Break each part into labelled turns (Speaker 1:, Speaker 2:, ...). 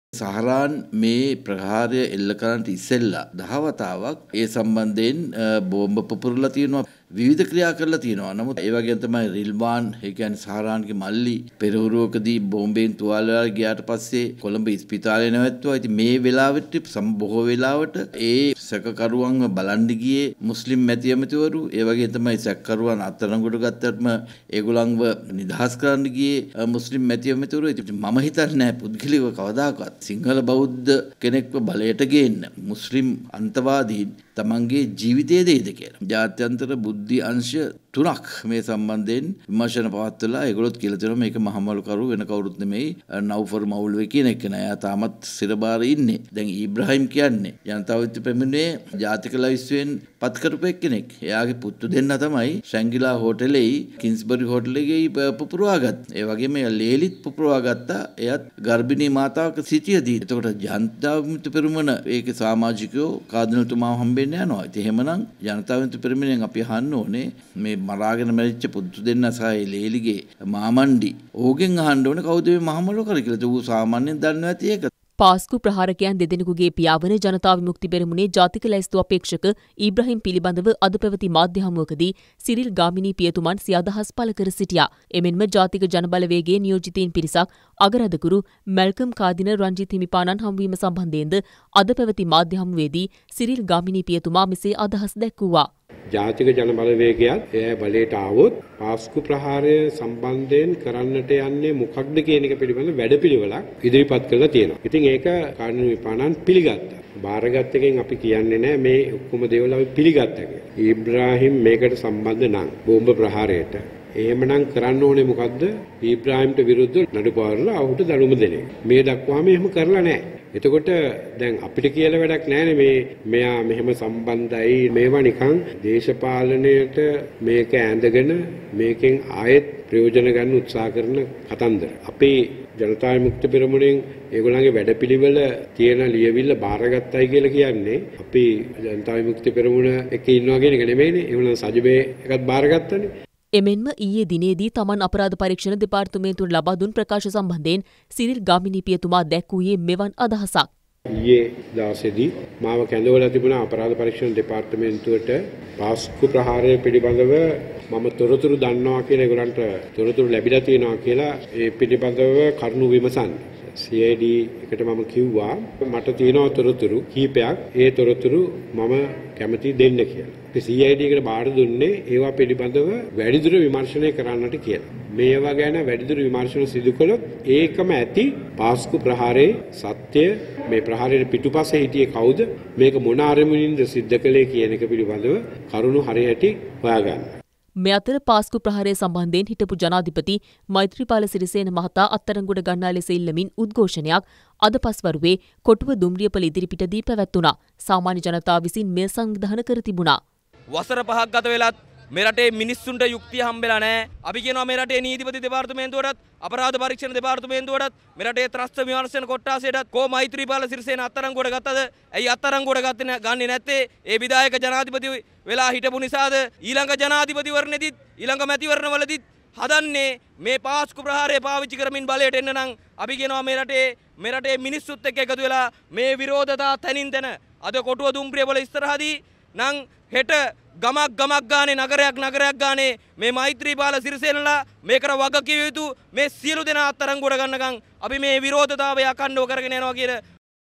Speaker 1: සහරාන් මේ ප්‍රහාරය එල්ල කරන්නට ඉස්සෙල්ලා දහවතාවක් ඒ සම්බන්ධයෙන් බෝම්බ පුපුරලා තියෙනවා විවිධ ක්‍රියා කරලා තියෙනවා. නමුත් ඒ වගේම තමයි රිල්වාන් ඒ කියන්නේ සහරාන්ගේ මල්ලි පෙරහුරුවකදී බෝම්බෙන් තුවාල වෙලා ගියාට පස්සේ කොළඹ ඉස්පිතාලේ නැවැත්තුවා. ඉතින් මේ වෙලාවට බොහෝ වෙලාවට ඒ සැකකරුවන්ව බලන්න ගියේ මුස්ලිම් මැති ඇමතිවරු. ඒ වගේම තමයි සැකකරුවන් අත්අඩංගුවට ගත්තටම ඒගොල්ලන්ව නිදහස් කරන්න ගියේ මුස්ලිම් මැති ඇමතිවරු. ඉතින් මම හිතන්නේ නැහැ පුද්ගලිකව කවදාකවත් සිංහල බෞද්ධ කෙනෙක්ව බලයට ගේන්න මුස්ලිම් අන්තවාදීන් තමන්ගේ ජීවිතය දෙයිද කියලා. ජාත්‍යන්තර බුද්ධි අංශ 3ක් මේ සම්බන්ධයෙන් විමර්ශන පවත්වලා ඒගොල්ලොත් කියලා තියෙනවා මේක මහමලුකරු වෙන කවුරුත් නෙමෙයි නවුෆර් මවුල්වේ කියන එක නෑ. එයා තාමත් සිරබාරේ ඉන්නේ. දැන් ඊබ්‍රාහිම් කියන්නේ ජනතා විමුක්ති පෙරමුණේ ජාතික ලයිස්තුවෙන් පත් කරපු එක්කෙනෙක්. එයාගේ පුතු දෙන්න තමයි ශැංගිලා හෝටලේ කින්ස්බරි හෝටලේ පුපුරවාගත්. ඒ වගේම ලේලිත් පුපුරවා ගත්තා. එයත් ගර්භිණී මාතාවක සිටියදී. එතකොට ජනතා විමුක්ති පෙරමුණ ඒකේ සමාජිකයෝ කාදිනල්තුමාව හම්බෙන්න යනවා. ඉතින් එහෙමනම් ජනතා විමුක්ති පෙරමුණෙන් අපි අහන්න ඕනේ මේ මරාගෙන මැරිච්ච පුතු දෙන්න සහ ලේලිගේ මාමණ්ඩි ඕගෙන් අහන්න ඕනේ කවුද මේ මහමලුකර කියලා. ඌ සාමාන්‍යයෙන් දන්නවා ඇති ඒක.
Speaker 2: පාස්කු ප්‍රහාරකයන් දෙදෙනෙකුගේ පියාවන ජනතා විමුක්ති පෙරමුණේ ජාතික ලැයිස්තු අපේක්ෂක ඊබ්‍රහීම් පිළිබඳව අද පැවති මාධ්‍ය හමුවකදී සිරිල් ගාමිණී පියතුමන් සිය අදහස් පළ කර සිටියා. එමෙන්ම ජාතික ජනබලවේගයේ නියෝජිතයින් පිරිසක් අගරදකුරු මැල්කම් කාදින රංජිත් හිමිපාණන් හමුවීම සම්බන්ධයෙන්ද අද පැවති මාධ්‍ය හමුවේදී සිරිල් ගාමිණී පියතුමා මෙසේ අදහස් දැක්වුවා.
Speaker 3: ජාතික ජනබලවේගයත් එය බලයට ආවොත් පාස්කු ප්‍රහාරය සම්බන්ධයෙන් කරන්නට යන්නේ මොකක්ද කියන එක පිළිබඳ වැඩපිළිවෙලක් ඉදිරිපත් කරලා තියෙනවා. ඉතින් ඒක කාර්යනිර්වාහක විපාණන් පිළිගත්තා. බාරගත් එකෙන් අපි කියන්නේ නැහැ මේ ඔක්කොම දේවල් අපි පිළිගත්තා කියලා. ඊබ්‍රාහිම් මේකට සම්බන්ධ නම් බෝම්බ ප්‍රහාරයට එහෙමනම් කරන්න ඕනේ මොකද්ද? ඊබ්‍රාහිම්ට විරුද්ධව නඩු පවරලා ඔහුට දඬුවම දෙන එක. මේ දක්වාම එහෙම කරලා නැහැ. එතකොට දැන් අපිට කියලා වැඩක් නැහැ මේ මෙයා මෙහෙම සම්බන්ධයි මේවා නිකන් දේශපාලනයට මේක ඇඳගෙන මේකෙන් ආයෙත් ප්‍රයෝජන ගන්න උත්සාහ කරන කතන්දර. අපේ ජනතා විමුක්ති පෙරමුණෙන් ඒගොල්ලන්ගේ වැඩපිළිවෙල තියෙන ලියවිල්ල බාරගත්තයි කියලා කියන්නේ අපි ජනතා විමුක්ති පෙරමුණ එක ඉන්නවා කියන එක නෙමෙයිනේ. ඒගොල්ලන් සජිබේ එකත් බාරගත්තනේ.
Speaker 2: එමෙන්ම ඊයේ දිනේදී තමන් අපරාධ පරීක්ෂණ දෙපාර්තමේන්තුවට ලබා දුන් ප්‍රකාශ සම්බන්ධයෙන් සිරිල් ගාමිණී පියතුමා දැක්වූයේ මෙවන් අදහසක්.
Speaker 3: ඊයේ දවසේදී මාව කැඳවලා තිබුණා අපරාධ පරීක්ෂණ දෙපාර්තමේන්තුවට පාස්කු ප්‍රහාරය පිළිබඳව මම තොරතුරු දන්නවා කියලා ඒගොල්ලන්ට තොරතුරු ලැබිලා තියෙනවා කියලා ඒ පිළිබඳව කරුණු විමසන්න. CID එකට මම කිව්වා මට තියෙනවා තොරතුරු කීපයක්. ඒ තොරතුරු මම කැමති දෙන්න කියලා. CID එකට බාර දුන්නේ ඒවා පිළිබඳව වැඩිදුර විමර්ශනය කරන්නට කියලා. මේවා ගැන වැඩිදුර විමර්ශන සිදු කළොත් ඒකම ඇති පාස්කු ප්‍රහාරයේ සත්‍ය මේ ප්‍රහාරයේ පිටුපස්සේ හිටියේ කවුද මේක මොන අරමුණින්ද සිද්ධ කළේ කියන එක පිළිබඳව කරුණු හරියට හොයාගන්න.
Speaker 2: මේ අතර පාස්කු ප්‍රහාරය සම්බන්ධයෙන් හිටපු ජනාධිපති මෛත්‍රීපාල සිරිසේන මහතා අත්අඩංගුවට ගන්නා ලෙස ඉල්ලමින් උද්ඝෝෂණයක් අද පස්වරුවේ කොටුව දුම්රියපල ඉදිරිපිටදී පැවැත්වුණා. සාමාන්‍ය ජනතාව විසින් මෙය සංවිධානය කර තිබුණා.
Speaker 4: වසර 5ක් ගත වෙලත් මේ රටේ මිනිස්සුන්ට යුක්තිය හම්බෙලා නැහැ. අපි කියනවා මේ රටේ නීතිපති දෙපාර්තමේන්තුවටත් අපරාධ පරීක්ෂණ දෙපාර්තමේන්තුවටත් මේ රටේ ත්‍රස්ත විමර්ශන කොට්ටාසයටත් කො මෛත්‍රීපාල සිරිසේන අත්අඩංගුවට ගත්තද? ඇයි අත්අඩංගුවට ගන්නේ නැත්තේ? ඒ විධායක ජනාධිපති වෙලා හිටපු නිසාද? ඊළඟ ජනාධිපතිවරණෙදිත් ඊළඟ මැතිවරණවලදීත් හදන්නේ මේ පාස්කු ප්‍රහාරය පාවිච්චි කරමින් බලයට එන්න නම් අපි කියනවා මේ රටේ මිනිස්සුත් එක්ක එකතු වෙලා මේ විරෝධතා තනින් තන අද කොටුව දුම්රියවල ඉස්සරහදී නම් හෙට ගමක් ගානේ නගරයක් ගානේ මේ මෛත්‍රීපාල සිරිසේනලා මේකට වග කිය යුතු මේ සියලු දෙනා අත්අඩංගුවට ගන්නකම් අපි මේ විරෝධතාවය අඛණ්ඩව කරගෙන යනවා කියන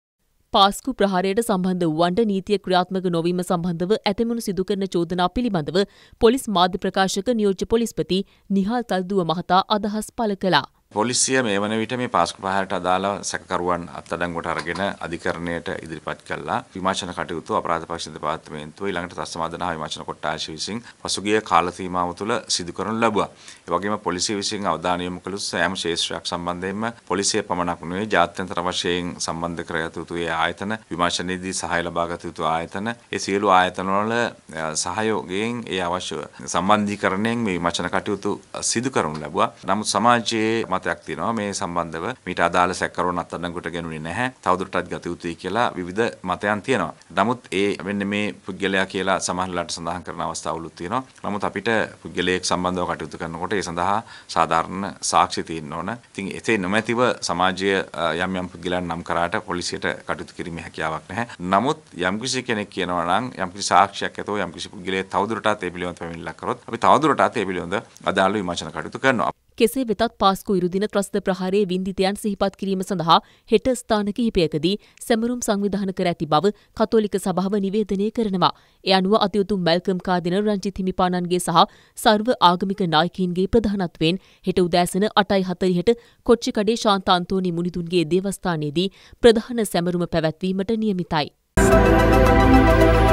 Speaker 2: පාස්කු ප්‍රහාරයට සම්බන්ධ වුවන්ට නීතිය ක්‍රියාත්මක නොවීම සම්බන්ධව ඇතැමුණු සිදු කරන චෝදනා පිළිබඳව පොලිස් මාධ්‍ය ප්‍රකාශක නියෝජ්‍ය පොලිස්පති නිහාල් තල්දුව මහතා අදහස් පළ කළා.
Speaker 5: පොලිසිය මේ වන විට මේ පාස්කු ප්‍රහාරයට අදාළව සැකකරුවන් අත්අඩංගුවට අරගෙන අධිකරණයට ඉදිරිපත් කළා. විමර්ශන කටයුතු අපරාධ පරීක්ෂණ දෙපාර්තමේන්තුව ඊළඟට ත්‍රස්තවාදන හා විමර්ශන කොට්ටාශය විසින් පසුගිය කාල සීමාව තුළ සිදු කරනු ලැබුවා. ඒ වගේම පොලිසිය විසින් අවධානය යොමු කළ සෑම ක්ෂේත්‍රයක් සම්බන්ධයෙන්ම පොලිසිය පමණක් නෙවෙයි ජාත්‍යන්තර වශයෙන් සම්බන්ධ කරගත යුතු ඒ ආයතන විමර්ශනයේදී සහාය ලබා ගත යුතු ආයතන ඒ සියලු ආයතන වල සහයෝගයෙන් ඒ අවශ්‍ය සම්බන්ධීකරණයෙන් මේ විමර්ශන කටයුතු සිදු කරනු ලැබුවා. නමුත් සමාජයේ මතයක් තියෙනවා මේ සම්බන්ධව මීට අදාළ සැකකරුවන් අත්අඩංගුවට ගෙනුනේ නැහැ. තවදුරටත් ගත යුතුයි කියලා විවිධ මතයන් තියෙනවා. නමුත් මෙන්න මේ පුද්ගලයා කියලා සමහරලාට සඳහන් කරන අවස්ථාවලුත් තියෙනවා. නමුත් අපිට පුද්ගලයෙක් සම්බන්ධව කටයුතු කරනකොට ඒ සඳහා සාධාරණ සාක්ෂි තියෙන්න ඕන. ඉතින් එසේ නොමැතිව සමාජයේ යම් පුද්ගලයන් නම් කරාට පොලිසියට කටයුතු කිරීමේ හැකියාවක් නැහැ. නමුත් යම්කිසි කෙනෙක් කියනවා නම් යම්කිසි සාක්ෂියක් ඇතෝ යම්කිසි පුද්ගලයෙක් තවදුරටත් ඒ පිළිබඳව පැමිණිල්ලක් කරොත් අපි තවදුරටත් ඒ පිළිබඳව අදාළ විමර්ශන කටයුතු කරනවා.
Speaker 2: කෙසේ වෙතත් පාස්කු ඉරුදින ත්‍රස්ත ප්‍රහාරයේ වින්දිතයන් සිහිපත් කිරීම සඳහා හෙට ස්ථාන කිහිපයකදී සැමරුම් සංවිධාන කර ඇති බව කතෝලික සභාව නිවේදනය කරනවා. ඒ අනුව අතිඋතුම් මැල්කම් කාදිනල් රංජිත් හිමිපාණන්ගේ සහ සර්ව ආගමික නායකයින්ගේ ප්‍රධානත්වයෙන් හෙට උදෑසන 8:40ට කොච්චිකඩේ ශාන්ත අන්තෝනි මුනිදුන්ගේ දේවස්ථානයේදී ප්‍රධාන සැමරුම පැවැත්වීමට නියමිතයි.